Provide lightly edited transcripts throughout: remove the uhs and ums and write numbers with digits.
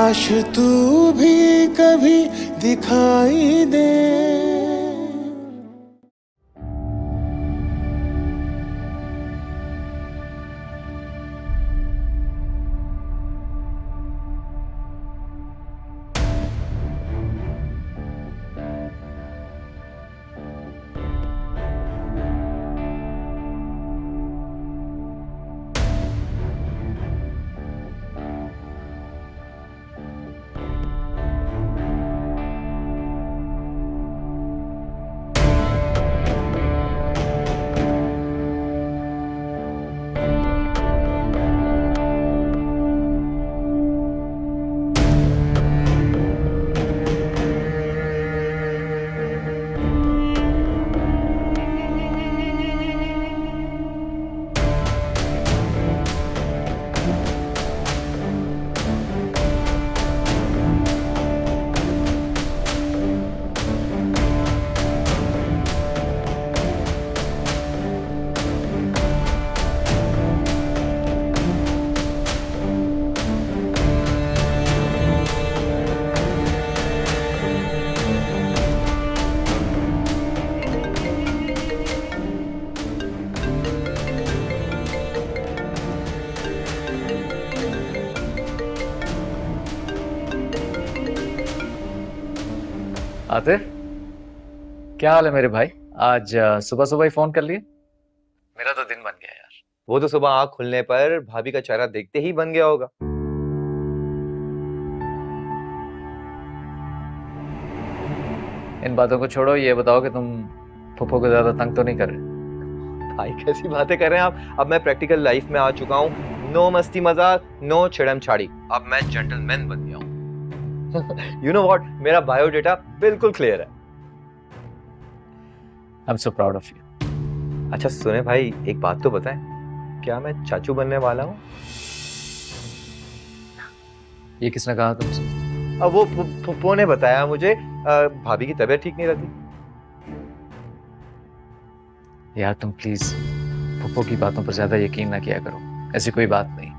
काश तू भी कभी दिखाई दे। आतिफ, क्या हाल है मेरे भाई? आज सुबह सुबह ही फोन कर लिए। मेरा तो दिन बन गया यार। वो तो सुबह आंख खुलने पर भाभी का चेहरा देखते ही बन गया होगा। इन बातों को छोड़ो, ये बताओ कि तुम फुफ्फो को ज्यादा तंग तो नहीं कर रहे? भाई कैसी बातें कर रहे हैं आप? अब मैं प्रैक्टिकल लाइफ में आ चुका हूँ। नो मस्ती मजाक, नो छिड़म छाड़ी। अब मैं जेंटलमैन बन गया हूँ। यू नो व्हाट, मेरा बायोडेटा बिल्कुल क्लियर है। I am so proud of you. अच्छा सुने भाई, एक बात तो बताएं, क्या मैं चाचू बनने वाला हूँ? ये किसने कहा तुमसे? अब वो फुफ्फो ने बताया मुझे। भाभी की तबीयत ठीक नहीं रहती। यार तुम प्लीज फुफ्फो की बातों पर ज्यादा यकीन ना किया करो, ऐसी कोई बात नहीं।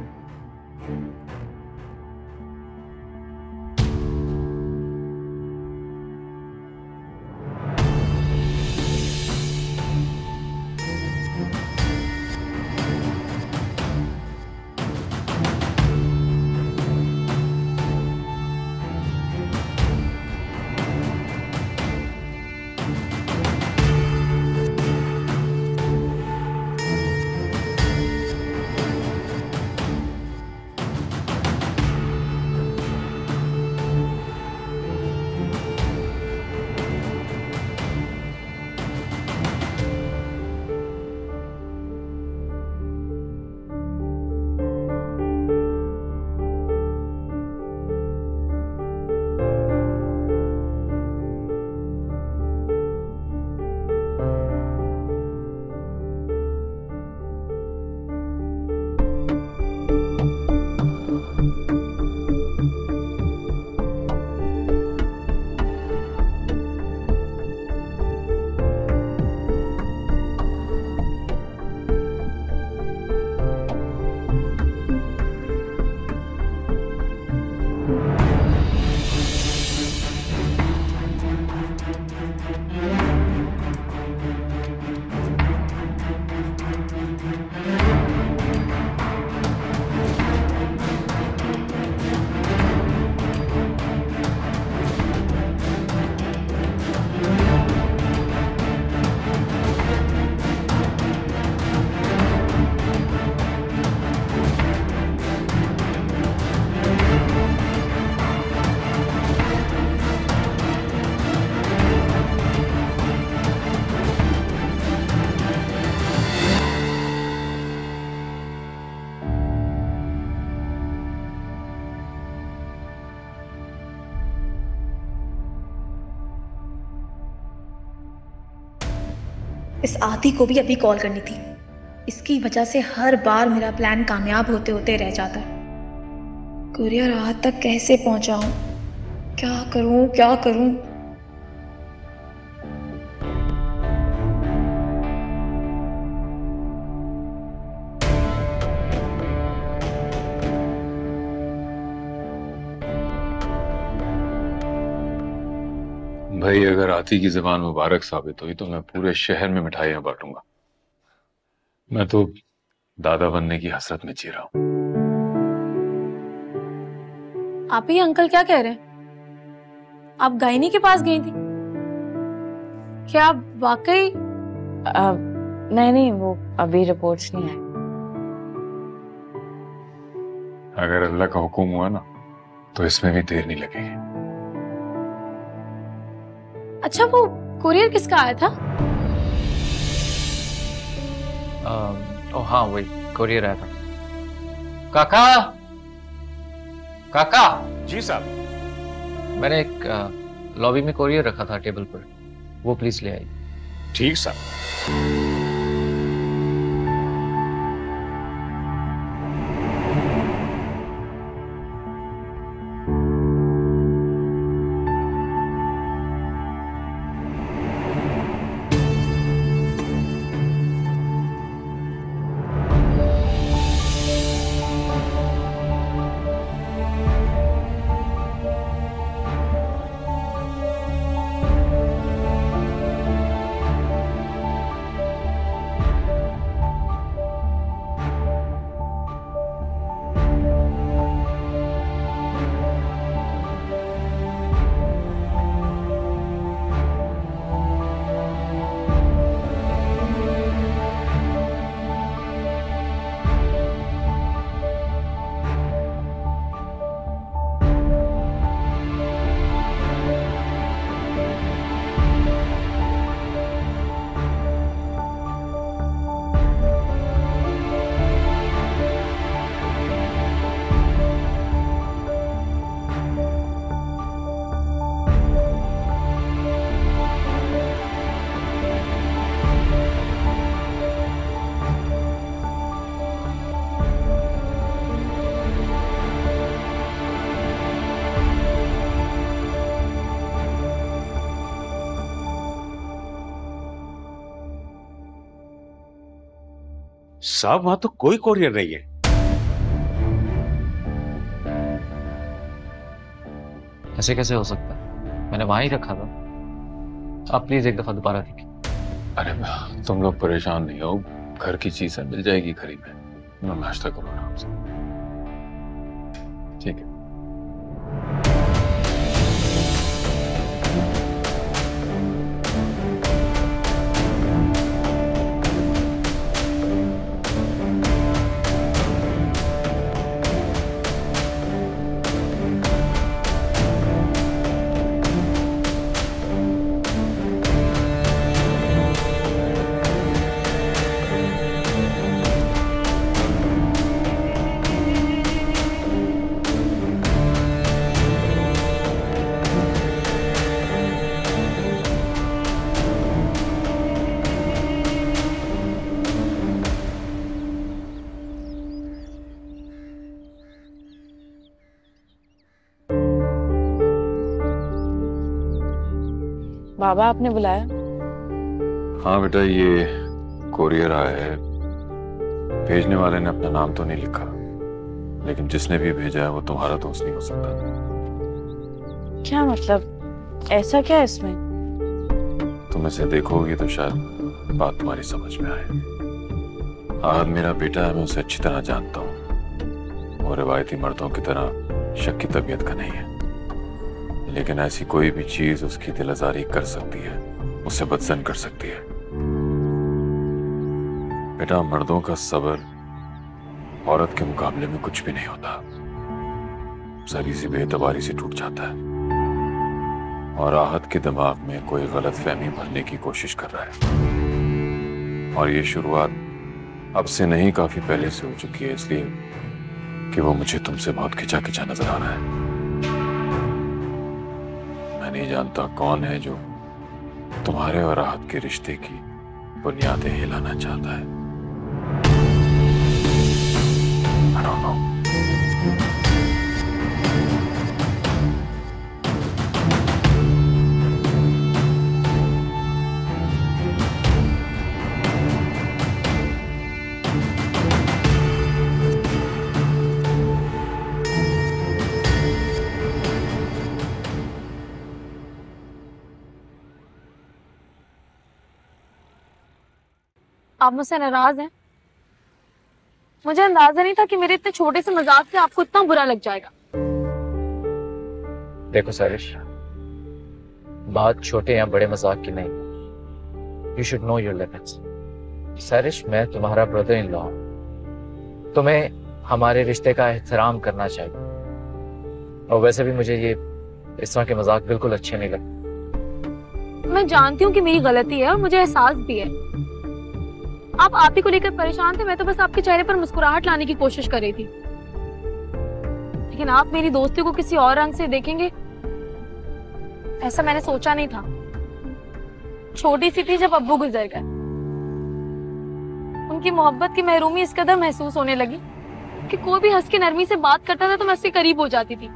इस आदि को भी अभी कॉल करनी थी। इसकी वजह से हर बार मेरा प्लान कामयाब होते होते रह जाता है। कुरियर आज तक कैसे पहुंचाऊं? क्या करूं क्या करूं? भाई अगर आती की जबान मुबारक साबित हुई तो मैं पूरे शहर में मिठाइयां बांटूंगा। मैं तो दादा बनने की हसरत में जी रहा हूं। आप ही अंकल क्या कह रहे हैं? आप गायनी के पास गई थी क्या? वाकई? नहीं नहीं, वो अभी रिपोर्ट्स नहीं आए। अगर अल्लाह का हुक्म हुआ ना तो इसमें भी देर नहीं लगेगी। अच्छा, वो कुरियर किसका आया था? ओ हाँ, वही कोरियर आया था। काका, काका। जी साहब। मैंने एक लॉबी में कोरियर रखा था टेबल पर, वो प्लीज ले आई। ठीक साहब। साहब वहां तो कोई कोरियर नहीं है। ऐसे कैसे हो सकता है? मैंने वहां ही रखा था। आप प्लीज एक दफा दोबारा देखिए। अरे तुम लोग परेशान नहीं हो, घर की चीजें मिल जाएगी करीब में। नाश्ता करो आराम से, ठीक है? बाबा आपने बुलाया? हाँ बेटा, ये कोरियर आया है। भेजने वाले ने अपना नाम तो नहीं लिखा, लेकिन जिसने भी भेजा है वो तुम्हारा दोस्त नहीं हो सकता। क्या मतलब? ऐसा क्या है इसमें? तुम इसे देखोगी तो शायद बात तुम्हारी समझ में आए। आहद मेरा बेटा है, मैं उसे अच्छी तरह जानता हूँ। वो रिवायती मर्दों की तरह शक की तबीयत का नहीं है, लेकिन ऐसी कोई भी चीज उसकी दिलआजारी कर सकती है, उसे बदजन कर सकती है। बेटा, मर्दों का सब्र औरत के मुकाबले में कुछ भी नहीं होता। जरी सी बेतबारी से टूट जाता है, और आहत के दिमाग में कोई गलत फहमी भरने की कोशिश कर रहा है। और ये शुरुआत अब से नहीं, काफी पहले से हो चुकी है, इसलिए कि वो मुझे तुमसे बहुत खिंचा खिंचा नजर आ रहा है। मैं नहीं जानता कौन है जो तुम्हारे और आहत के रिश्ते की बुनियादें हिलाना चाहता है। I don't know. आप मुझसे नाराज हैं? मुझे अंदाजा नहीं था कि मेरे इतने छोटे से मजाक से आपको इतना बुरा लग जाएगा। देखो सैरिश, बात छोटे या बड़े मजाक की नहीं, you should know your limits. Sarish, मैं तुम्हारा ब्रदर इन लॉ, तुम्हें हमारे रिश्ते का एहतराम करना चाहिए। और वैसे भी मुझे ये इस तरह के मजाक बिल्कुल अच्छे नहीं लगते। मैं जानती हूँ कि मेरी गलती है और मुझे एहसास भी है। आप ही को लेकर परेशान थे, मैं तो बस आपके चेहरे पर मुस्कुराहट लाने की कोशिश कर रही थी। लेकिन आप मेरी दोस्ती को किसी और रंग से देखेंगे, ऐसा मैंने सोचा नहीं था। छोटी सी थी जब अब्बू गुजर गए, उनकी मोहब्बत की महरूमी इस कदर महसूस होने लगी कि कोई भी हंस के नरमी से बात करता था तो मैं उसके करीब हो जाती थी।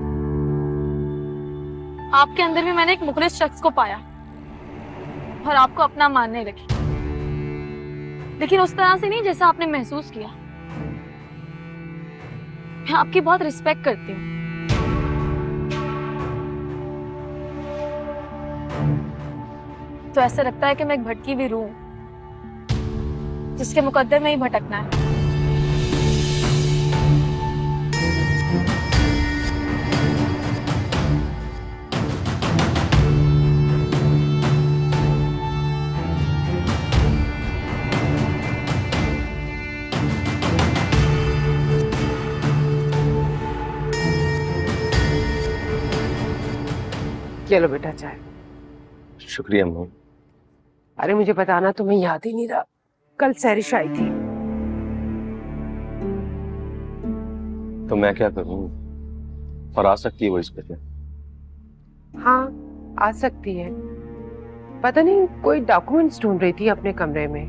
आपके अंदर भी मैंने एक मुखलिस शख्स को पाया और आपको अपना मानने लगी, लेकिन उस तरह से नहीं जैसा आपने महसूस किया। मैं आपकी बहुत रिस्पेक्ट करती हूँ। तो ऐसा लगता है कि मैं एक भटकी हुई रूह हूं, जिसके मुकद्दर में ही भटकना है। चलो बेटा चाय। शुक्रिया अम्मा। अरे मुझे बताना, तुम्हें याद ही नहीं रहा, कल सैरिश आई थी। तो मैं क्या करूं? और आ सकती है वो इस पे? हाँ आ सकती है। पता नहीं कोई डॉक्यूमेंट्स ढूंढ रही थी अपने कमरे में।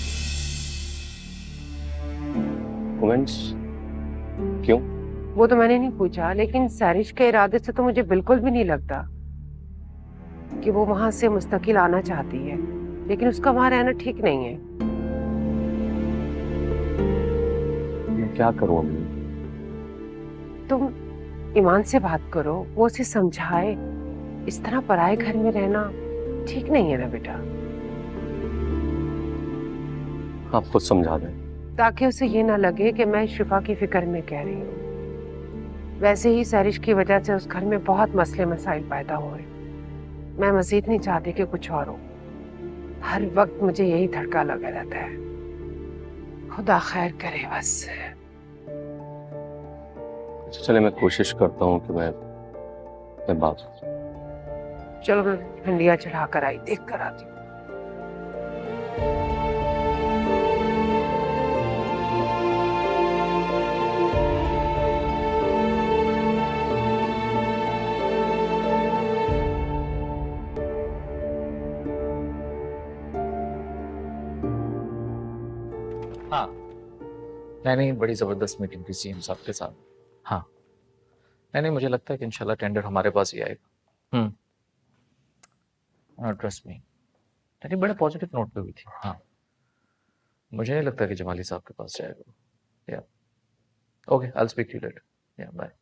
डॉक्यूमेंट्स? क्यों? वो तो मैंने नहीं पूछा, लेकिन सैरिश के इरादे से तो मुझे बिल्कुल भी नहीं लगता कि वो वहां से मुस्तकिल आना चाहती है, लेकिन उसका वहां रहना ठीक नहीं है। मैं क्या करूं अम्मी? तुम ईमान से बात करो, वो उसे समझाए। इस तरह पराए घर में रहना ठीक नहीं है ना बेटा। आप खुद समझा दें, ताकि उसे ये ना लगे कि मैं शिफा की फिक्र में कह रही हूँ। वैसे ही सैरिश की वजह से उस घर में बहुत मसले मसाइल पैदा हुए। मैं मजीद नहीं चाहती कि कुछ और हो। हर वक्त मुझे यही धड़का लगा रहता है। खुदा खैर करे बस। अच्छा चले, मैं कोशिश करता हूँ कि मैं बात। चलो मैं भिंडिया चढ़ा कर आई, देख कर आती हूँ। हाँ नहीं, बड़ी जबरदस्त मीटिंग थी सीएम साहब के साथ। हाँ नहीं, मुझे लगता है कि इंशाल्लाह टेंडर हमारे पास ही आएगा। Trust me. नहीं, बड़े पॉजिटिव नोट पे हुई थी। हाँ मुझे नहीं लगता कि जमाली साहब के पास जाएगा। या okay, I will speak to you later. या बाय।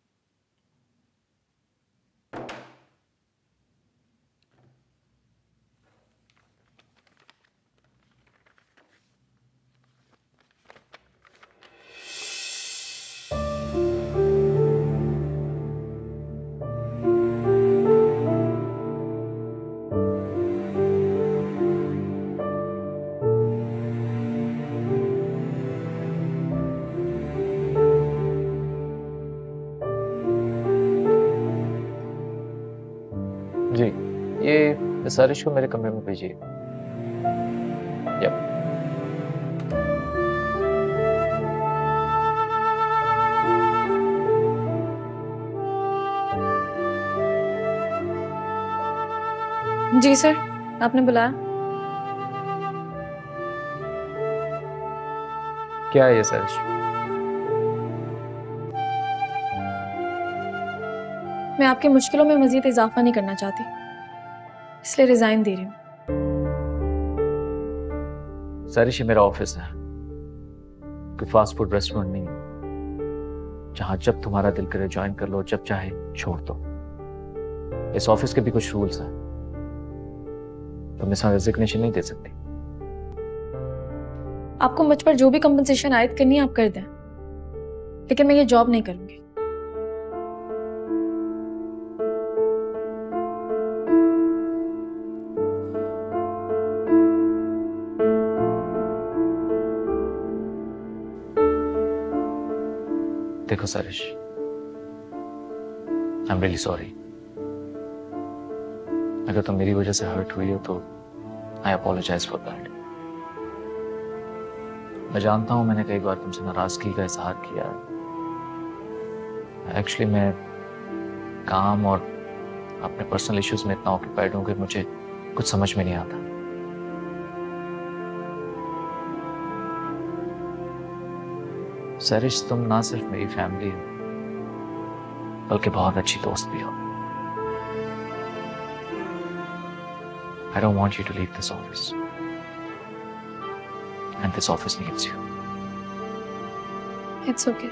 जी, ये सारिश को मेरे कमरे में भेजिए। यप। जी सर, आपने बुलाया? क्या है ये सारिश? मैं आपकी मुश्किलों में मजीद इजाफा नहीं करना चाहती, इसलिए रिजाइन दे रही हूँ। सारिश, ये मेरा ऑफिस है, कोई फास्ट फूड रेस्टोरेंट नहीं, जहां जब तुम्हारा दिल करे ज्वाइन कर लो, जब चाहे छोड़ दो। इस ऑफिस के भी कुछ रूल्स हैं, तुम इसमें रेजिग्नेशन नहीं दे सकती। आपको मुझ पर जो भी कंपनसेशन आयद करनी है आप कर दें, लेकिन मैं ये जॉब नहीं करूंगी। देखो Sarish, I am really sorry. अगर तुम मेरी वजह से हर्ट हुई हो तो आई अपोलोजाइज फॉर दैट। मैं जानता हूं मैंने कई बार तुमसे नाराजगी का इजहार किया है। एक्चुअली मैं काम और अपने पर्सनल इश्यूज में इतना ऑक्यूपाइड हूं कि मुझे कुछ समझ में नहीं आता। सरिश, तुम ना सिर्फ मेरी फैमिली हो बल्कि बहुत अच्छी दोस्त भी हो। I don't want you to leave this office. And this office needs you. It's okay.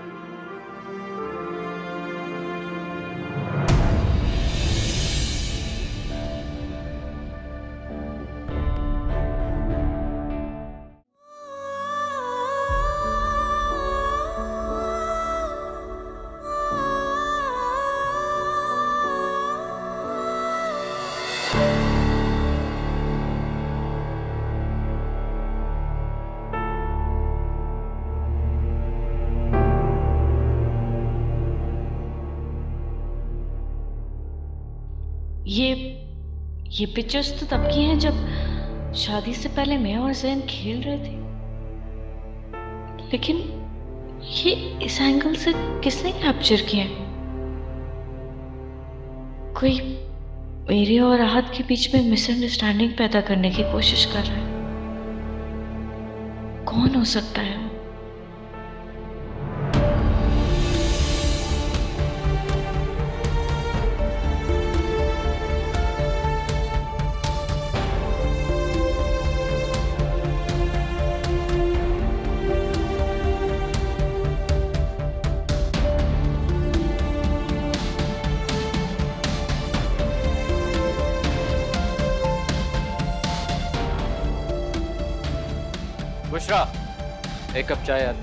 ये पिक्चर्स तो तब की हैं जब शादी से पहले मैं और ज़ैन खेल रहे थे, लेकिन ये इस एंगल से किसने कैप्चर किए? कोई मेरे और आहत के बीच में मिसअंडरस्टैंडिंग पैदा करने की कोशिश कर रहा है। कौन हो सकता है? बुशरा, एक कप चाय आती।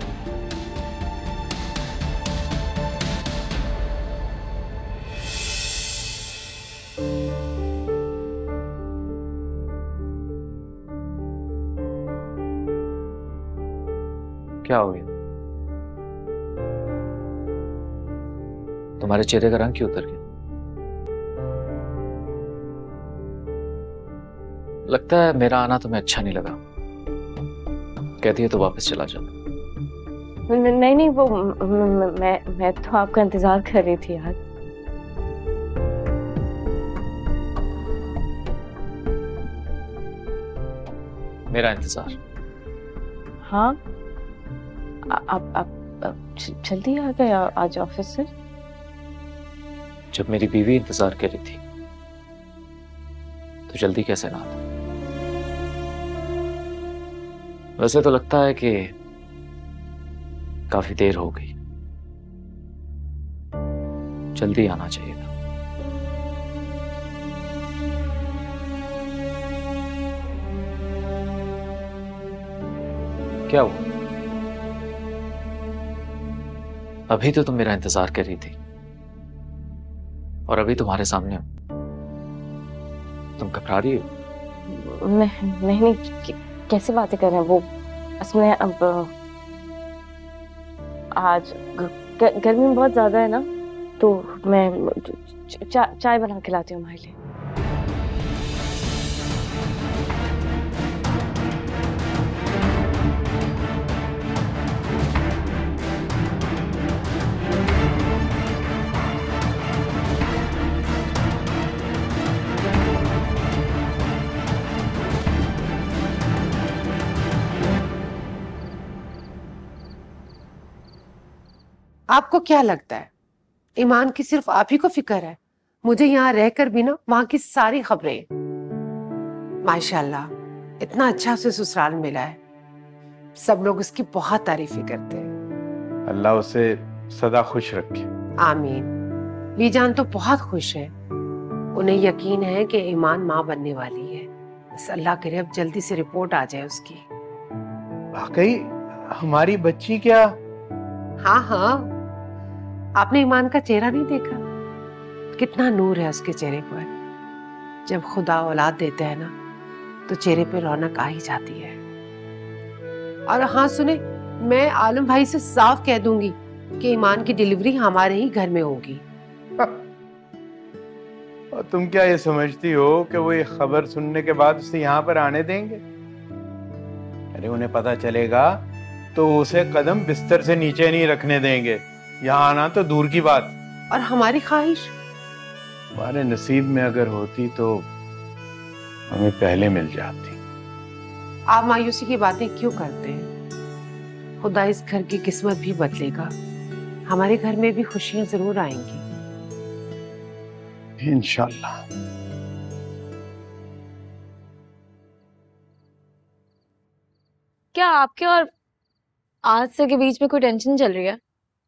क्या हो गया? तुम्हारे चेहरे का रंग क्यों उतर गया? लगता है मेरा आना तुम्हें अच्छा नहीं लगा। कहती है तो वापस चला जाओ। नहीं, वो मैं तो आपका इंतजार कर रही थी यार। मेरा इंतजार? हाँ, आप जल्दी आ गए आज ऑफिस से? जब मेरी बीवी इंतजार कर रही थी तो जल्दी कैसे ना आता? वैसे तो लगता है कि काफी देर हो गई, जल्दी आना चाहिए था। क्या हुआ? अभी तो तुम मेरा इंतजार कर रही थी और अभी तुम्हारे सामने हूं। तुम घबरा रही हो? नहीं, कैसे बातें कर रहे हैं? वो असल में अब आज गर्मी बहुत ज्यादा है ना, तो मैं चाय बना के लाती हूँ हमारे लिए। आपको क्या लगता है ईमान की सिर्फ आप ही को फिक्र है? मुझे यहाँ रहकर भी ना वहां की सारी खबरें, माशाल्लाह इतना अच्छा उसे ससुराल मिला है, सब लोग उसकी बहुत तारीफें करते हैं। अल्लाह उसे सदा खुश रखे। आमीन। बीजान तो बहुत खुश है, उन्हें यकीन है कि ईमान माँ बनने वाली है। बस अल्लाह करे अब जल्दी से रिपोर्ट आ जाए उसकी। वाकई हमारी बच्ची क्या? हाँ हाँ, आपने ईमान का चेहरा नहीं देखा? कितना नूर है उसके चेहरे पर। जब खुदा औलाद देते हैं ना तो चेहरे पे रौनक आ ही जाती है। और हाँ सुने, मैं आलम भाई से साफ कह दूंगी कि ईमान की डिलीवरी हमारे ही घर में होगी। और तुम क्या ये समझती हो कि वो ये खबर सुनने के बाद उसे यहाँ पर आने देंगे? अरे उन्हें पता चलेगा तो उसे कदम बिस्तर से नीचे नहीं रखने देंगे। यहाँ आना तो दूर की बात। और हमारी ख्वाहिश हमारे नसीब में अगर होती तो हमें पहले मिल जाती। आप मायूसी की बातें क्यों करते हैं? खुदा इस घर की किस्मत भी बदलेगा, हमारे घर में भी खुशियां जरूर आएंगी इंशाल्लाह। क्या आपके और आज से के बीच में कोई टेंशन चल रही है?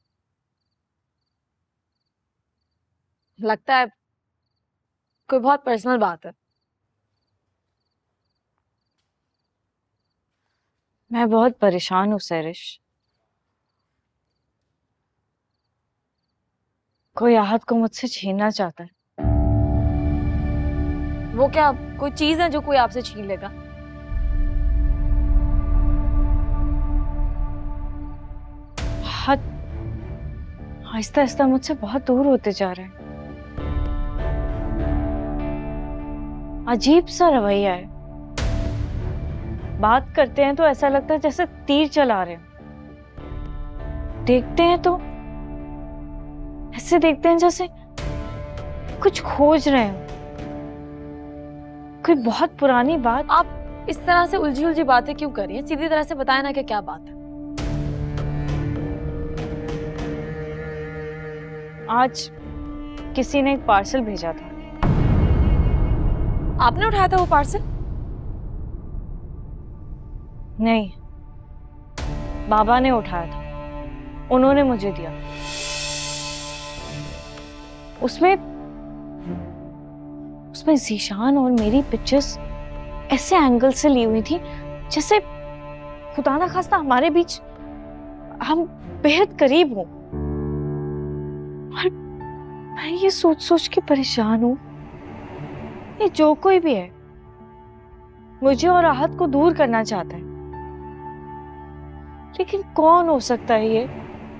लगता है कोई बहुत पर्सनल बात है। मैं बहुत परेशान हूँ सैरिश। कोई आहत को मुझसे छीनना चाहता है। वो क्या कोई चीज है जो कोई आपसे छीन लेगा? आहत आहिस्ता आहिस्ता मुझसे बहुत दूर होते जा रहे हैं। अजीब सा रवैया है। बात करते हैं तो ऐसा लगता है जैसे तीर चला रहे हो। देखते हैं तो ऐसे देखते हैं जैसे कुछ खोज रहे हो। कोई बहुत पुरानी बात। आप इस तरह से उलझी उलझी बातें क्यों कर रही हैं? सीधी तरह से बताएं ना कि क्या बात है। आज किसी ने एक पार्सल भेजा था। आपने उठाया था वो पार्सल? नहीं, बाबा ने उठाया था। उन्होंने मुझे दिया। उसमें ज़ीशान और मेरी पिक्चर्स ऐसे एंगल से ली हुई थी जैसे खुदा ना खास्ता हमारे बीच हम बेहद करीब हों। और मैं ये सोच सोच के परेशान हूं। ये जो कोई भी है मुझे और राहत को दूर करना चाहता है, लेकिन कौन हो सकता है ये?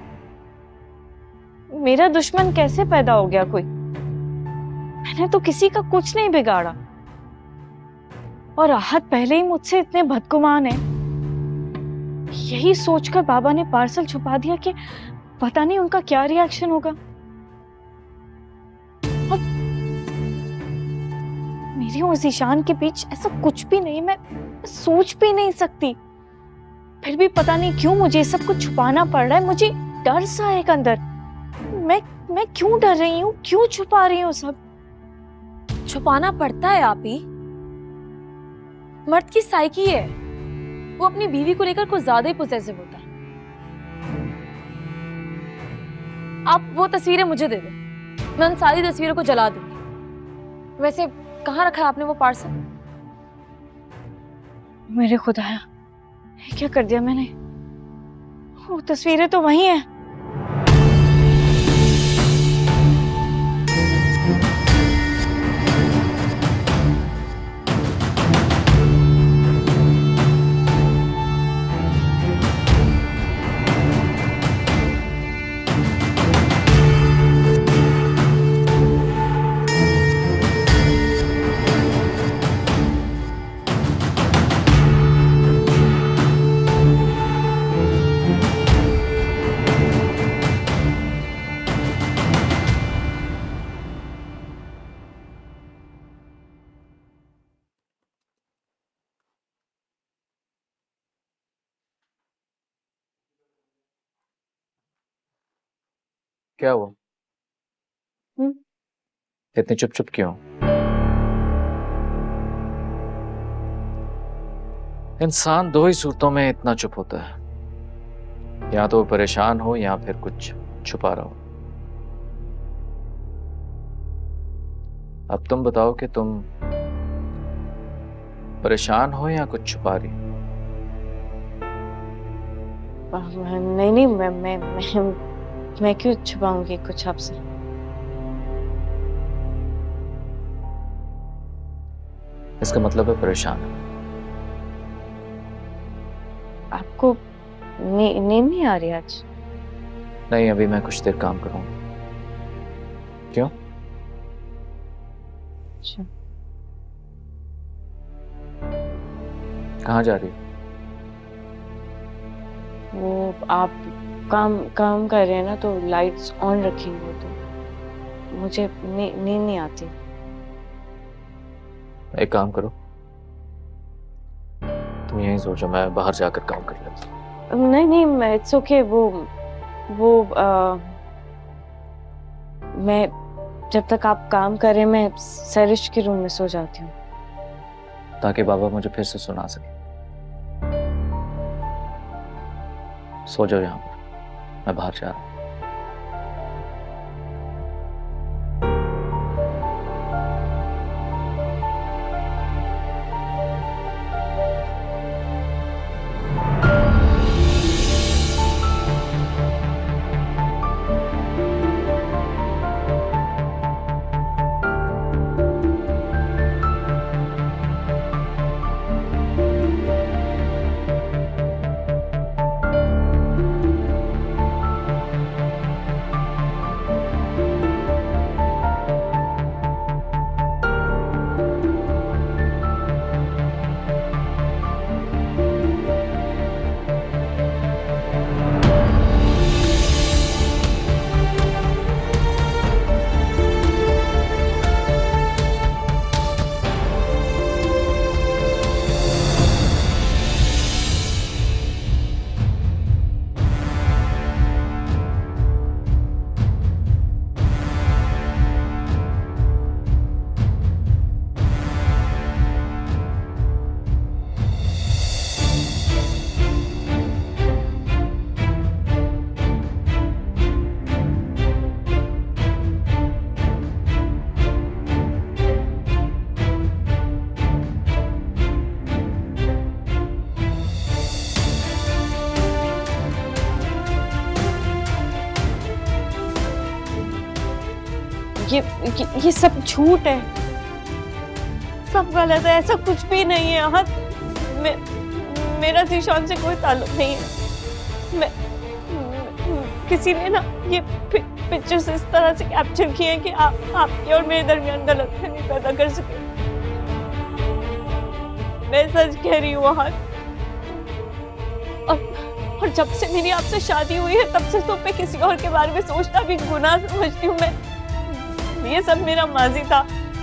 मेरा दुश्मन कैसे पैदा हो गया कोई? मैंने तो किसी का कुछ नहीं बिगाड़ा। और राहत पहले ही मुझसे इतने बदगुमान है। यही सोचकर बाबा ने पार्सल छुपा दिया कि पता नहीं उनका क्या रिएक्शन होगा। और मेरे और ज़ीशान के बीच ऐसा कुछ भी नहीं। मैं सोच भी नहीं सकती। फिर भी पता नहीं क्यों मुझे सब कुछ छुपाना पड़ रहा है। मुझे डर सा है एक अंदर। मैं क्यों डर रही हूँ? क्यों छुपा रही हूँ? सब छुपाना पड़ता है आप ही। मर्द की साइकी है, वो अपनी बीवी को लेकर कुछ ज्यादा ही पोसेसिव होता है। आप वो तस्वीरें मुझे दे दो, मैं उन सारी तस्वीरों को जला दूंगी। वैसे कहाँ रखा है आपने वो पार्सल? मेरे खुदाया, ये क्या कर दिया मैंने? वो तस्वीरें तो वही हैं। क्या हुआ? इतनी चुप चुप क्यों? इंसान दो ही सूरतों में इतना चुप होता है, या तो वो परेशान हो या फिर कुछ छुपा रहा हो। अब तुम बताओ कि तुम परेशान हो या कुछ छुपा रही हो? नहीं नहीं, मैं क्यों छुपाऊंगी कुछ आपसे? इसका मतलब है परेशान है। आपको नींद नहीं आ रही आज? नहीं, अभी मैं कुछ देर काम करूंगा। क्यों? अच्छा। कहाँ जा रही हो? वो आप काम कर रहे हैं ना, तो लाइट्स ऑन रखेंगे तो मुझे नींद नहीं आती। एक काम करो, तुम यहीं सो जाओ, मैं बाहर जाकर काम कर लेता हूँ। नहीं, इट्स ओके। मैं जब तक आप काम करें मैं सरिश के रूम में सो जाती हूँ, ताकि बाबा मुझे फिर से सुना सके। सो जाओ यहाँ पर, मैं बाहर जा रहा हूँ। ये सब झूठ है, सब गलत है, ऐसा कुछ भी नहीं है। हाँ, मेरा जीशान से कोई ताल्लुक नहीं है। किसी ने ना ये पिक्चर्स इस तरह से कैप्चर किए हैं कि आपके और मेरे दरमियान गलतफहमी पैदा कर सके। मैं सच कह रही हूँ। और जब से मेरी आपसे शादी हुई है तब से तो मैं किसी और के बारे में सोचना भी गुनाह समझती हूँ। मैं ये सब मेरा माजी था,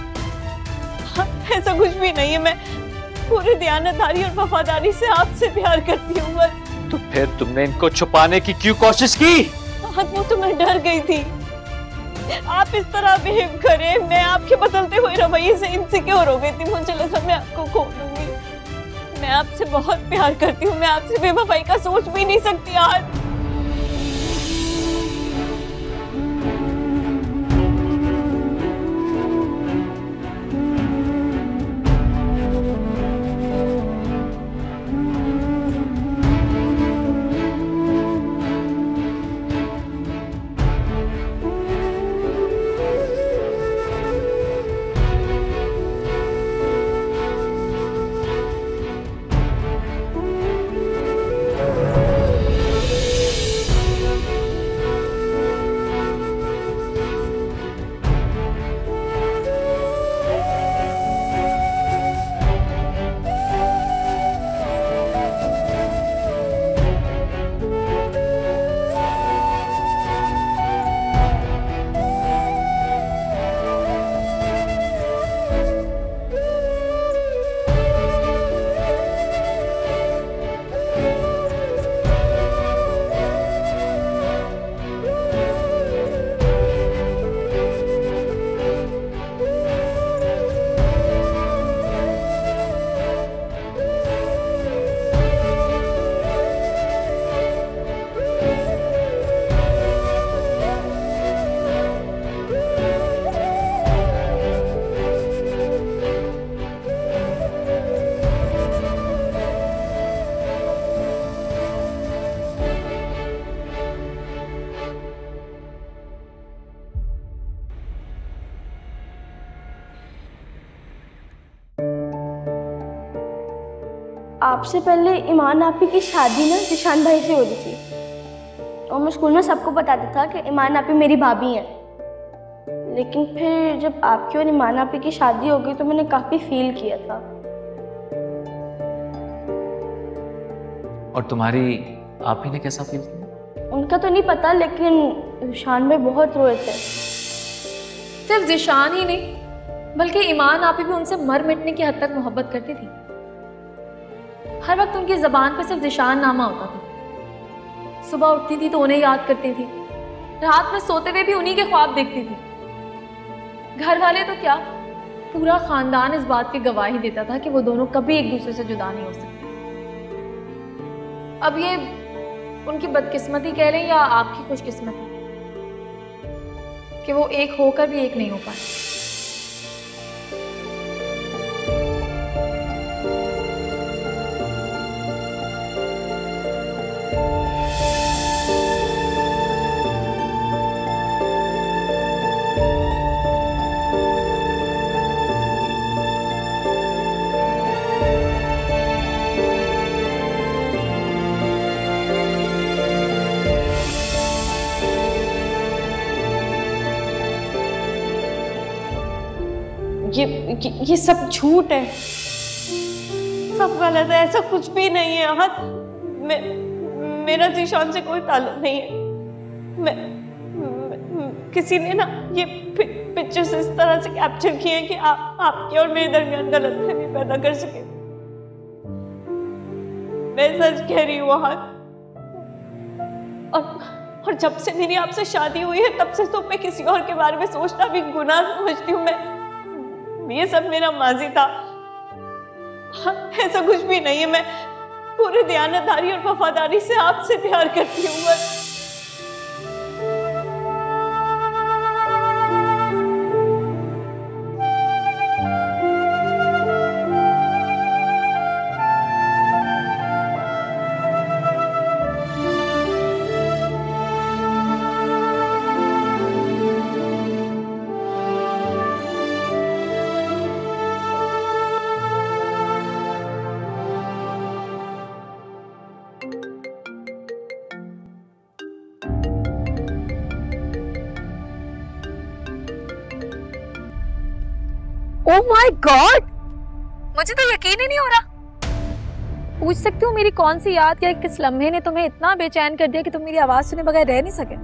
ऐसा कुछ भी नहीं है। मैं पूरी दयानतदारी और वफादारी से आपसे प्यार करती हूँ बस। तो फिर तुमने इनको छुपाने की क्यों कोशिश की? वो तो मैं डर गई थी, आप इस तरह बिहेव करें। मैं आपके बदलते हुए रवैये से इनसिक्योर हो गई थी। मुझे लगा मैं आपको खो दूंगी। मैं आपसे बहुत प्यार करती हूँ, मैं आपसे बेवफाई का सोच भी नहीं सकती आज। आपसे पहले ईमान आपी की शादी ना जिशान भाई से हो रही थी और मैं स्कूल में सबको बताता था कि ईमान आपी मेरी भाभी हैं। लेकिन फिर जब आपकी और ईमान आपी की शादी हो गई तो मैंने काफ़ी फील किया था। और तुम्हारी आप ही ने कैसा फील किया? उनका तो नहीं पता, लेकिन जिशान भाई बहुत रोए थे। सिर्फ जिशान ही नहीं बल्कि ईमान आपी भी उनसे मर मिटने की हद तक मोहब्बत करती थी। हर वक्त उनकी जबान पर सिर्फ जिशान नामा होता था। सुबह उठती थी तो उन्हें याद करती थी, रात में सोते हुए भी उन्हीं के ख्वाब देखती थी। घर वाले तो क्या, पूरा खानदान इस बात की गवाही देता था कि वो दोनों कभी एक दूसरे से जुदा नहीं हो सकते। अब ये उनकी बदकिस्मती कह लें या आपकी खुशकिस्मती कि वो एक होकर भी एक नहीं हो पाए। ये सब झूठ है, सब गलत है, ऐसा कुछ भी नहीं है आहत। मेरा जिशान से कोई ताल्लुक नहीं है। किसी ने ना ये पिक्चर्स इस तरह से कैप्चर किए हैं कि आपके और मेरे दरमियान गलतफहमी पैदा कर सके। मैं सच कह रही हूँ आहत। और जब से मेरी आपसे शादी हुई है तब से तो मैं किसी और के बारे में सोचना भी गुनाह समझती हूँ। ये सब मेरा माजी था, ऐसा कुछ भी नहीं है। मैं पूरे दयानतदारी और वफादारी से आपसे प्यार करती हूँ बस। ओह माय गॉड, मुझे तो यकीन ही नहीं हो रहा। पूछ सकती हूँ मेरी कौन सी याद या किस लम्हे ने तुम्हें इतना बेचैन कर दिया कि तुम मेरी आवाज सुने बगैर रह नहीं सके?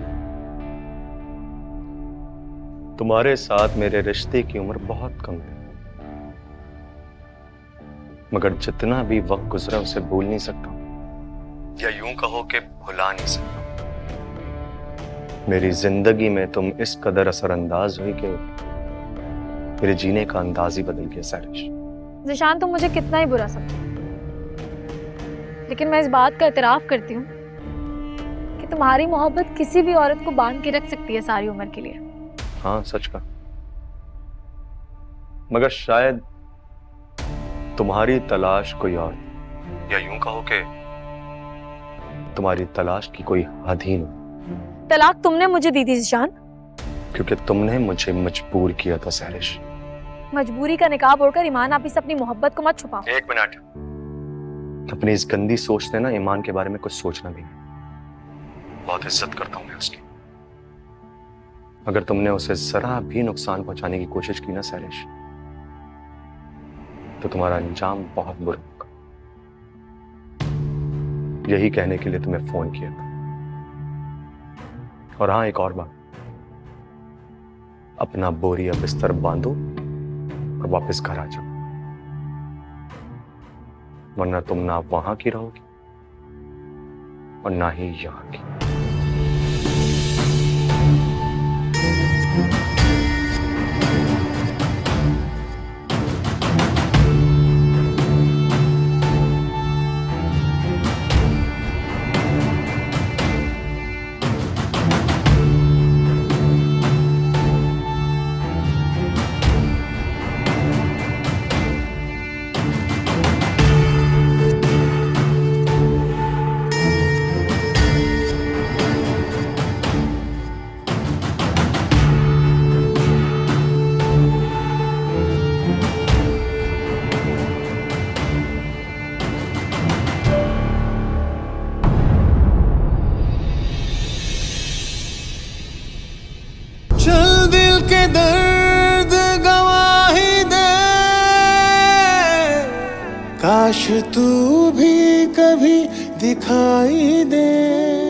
तुम्हारे साथ मेरे रिश्ते की उम्र बहुत कम थी, मगर जितना भी वक्त गुजरा उसे भूल नहीं सकता, या यूं कहो कि भुला नहीं सकता। मेरी जिंदगी में तुम इस कदर असरअंदाज हुई कि मेरे जीने का अंदाज ही बदल गया। सैरिश, जिशान तुम मुझे कितना ही बुरा समझो, लेकिन मैं इस बात का इतराफ करती हूँ कि तुम्हारी मोहब्बत किसी भी औरत को बांध के रख सकती है सारी उम्र के लिए। हाँ सच का, मगर शायद तुम्हारी तलाश कोई और, या यूं कहो कि तुम्हारी तलाश की कोई हद ही नहीं। तलाक तुमने मुझे दी थी जिशान, क्योंकि तुमने मुझे मजबूर किया था सैरिश। मजबूरी का निकाब ओढ़कर ईमान आप इस अपनी मोहब्बत को मत छुपाओ। एक मिनट, अपनी इस गंदी सोच ने ना ईमान के बारे में कुछ सोचना भी नहीं। बहुत इज्जत करता हूं मैं उसकी, अगर तुमने उसे जरा भी नुकसान पहुंचाने की कोशिश की ना सैरिश, तो तुम्हारा अंजाम बहुत बुरा होगा। यही कहने के लिए तुम्हें फोन किया था। और हाँ, एक और बात, अपना बोरिया बिस्तर बांधो और वापस घर आ जाओ, वरना तुम ना वहां की रहोगी और ना ही यहां की। काश तू भी कभी दिखाई दे।